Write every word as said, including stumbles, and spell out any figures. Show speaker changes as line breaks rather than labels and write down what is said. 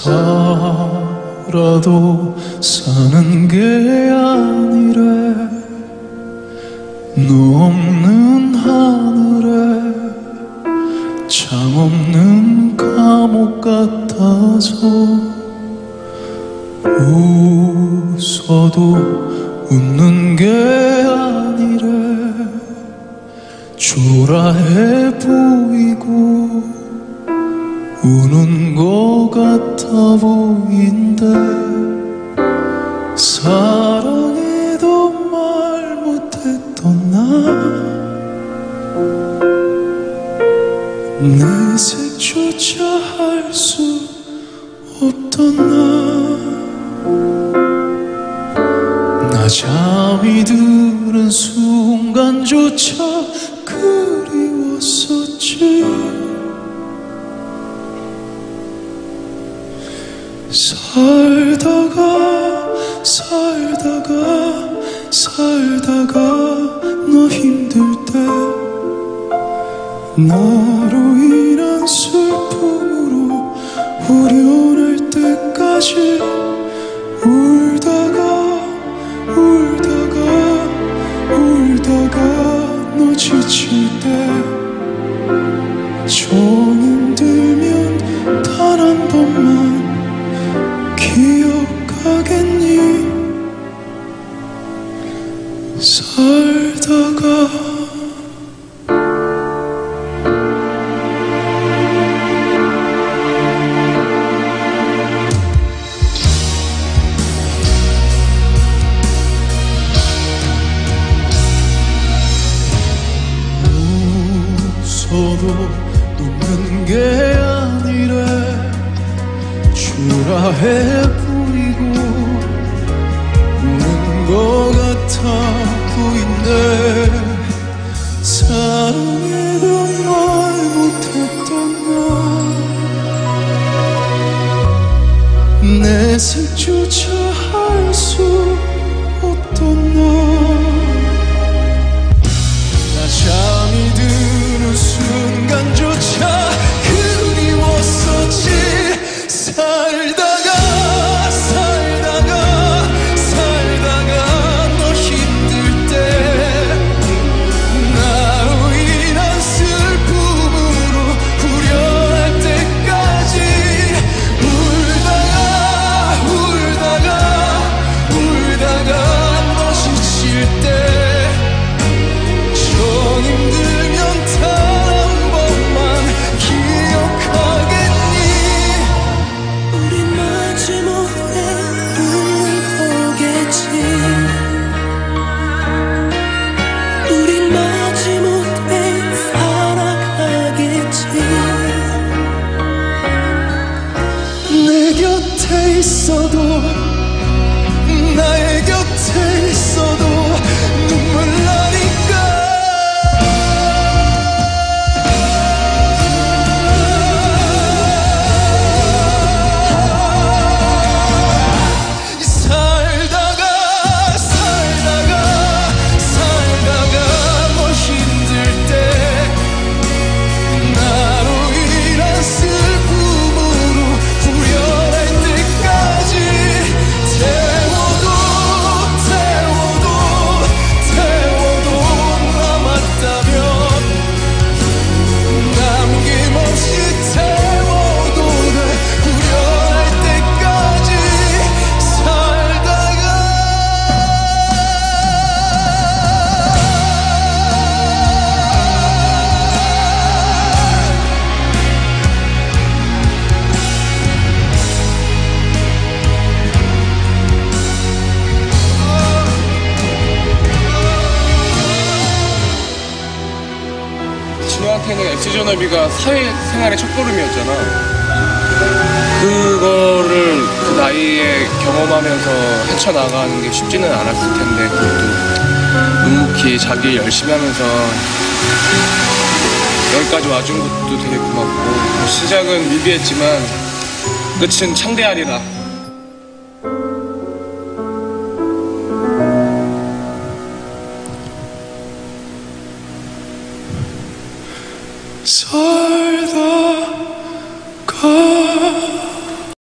살아도 사는 게 아니래. 너 없는 하늘에 장 없는 감옥 같아서 웃어도 웃는 게 아니래. 초라해 보이고 우는 것 같아 보인대. 사랑해도 말 못했던 나, 내색조차 할 수 없던 나, 나 잠이 드는 순간조차 그리웠었지. 살다가 살다가 살다가 너 힘들 때 나로 인한 슬픔으로 후련할 때까지 울다가 울다가 울다가 너 지칠 때 좀 힘들면 단 한 번만 기억하겠니? 살다가 웃어도 웃는 게 아니래. 초라해 보이고 우는 것 같아 보인대. 사랑해도 말 못했던 나, 내색조차 할 수 없던 나, 나 잠이 드는 순간조차 그리웠었지. 살다가 살다가 살다가 너 힘들 때 나로 인한 슬픔으로 후련할 때까지 울다가 울다가 울다가 너 지칠 때 좀 힘들면 단 한 번만 기억하겠니?
우린 마지못해 웃는 거겠지. 우린 마지못해 살아가겠지.
내 곁에 있어도 나의 곁에 있어도 눈물 나니까. 살다가 살다가 살다가 너 힘들 때 나로 인한 슬픔으로 후련할 때까지 태워도 태워도 태워도 남았다면 남김없이 태워도 돼. 후련할 때까지 살다가
진호한테는 엑스전업이가 사회생활의 첫걸음이었잖아. 그거를 그 나이에 경험하면서 헤쳐나가는 게 쉽지는 않았을 텐데 그것도 묵묵히 자기 일 열심히 하면서 여기까지 와준 것도 되게 고맙고, 시작은 미비했지만 끝은 창대하리라. 살다